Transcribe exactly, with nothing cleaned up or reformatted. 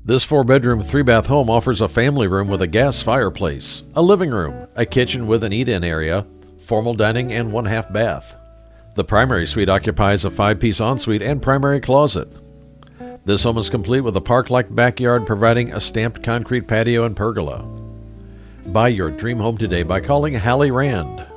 This four-bedroom, three-bath home offers a family room with a gas fireplace, a living room, a kitchen with an eat-in area, formal dining, and one-half bath. The primary suite occupies a five-piece ensuite and primary closet. This home is complete with a park-like backyard providing a stamped concrete patio and pergola. Buy your dream home today by calling Hallie Rand.